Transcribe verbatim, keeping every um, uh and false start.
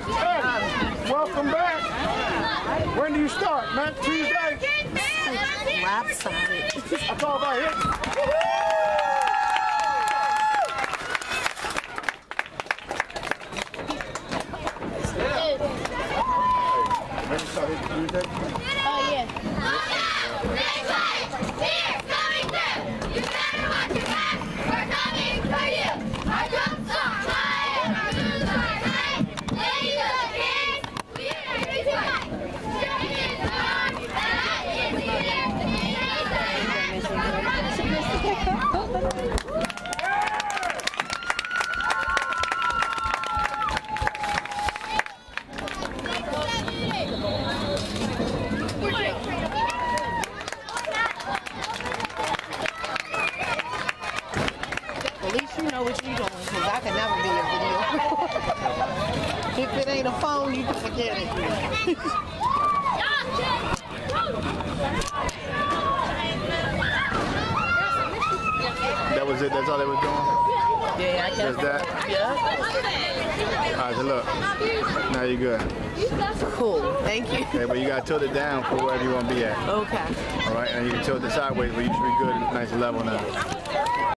Hey, welcome back. When do you start, man? Tuesday? Lopsided. That's all about hitting. Oh, yeah. At least you know what you're doing, because I can never be a video. If it ain't a phone, you can forget it. That was it? That's all they was doing? Yeah, I guess. Just that? Yeah. All right, so look. Now you're good. Cool. Thank you. Okay, but you got to tilt it down for wherever you want to be at. Okay. All right, and you can tilt it sideways, but you should be good, nice and level now.